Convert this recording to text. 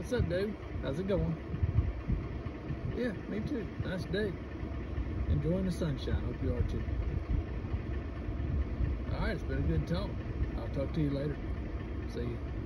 What's up, dude? How's it going? Yeah, me too. Nice day. Enjoying the sunshine. Hope you are too. All right, it's been a good talk. I'll talk to you later. See you.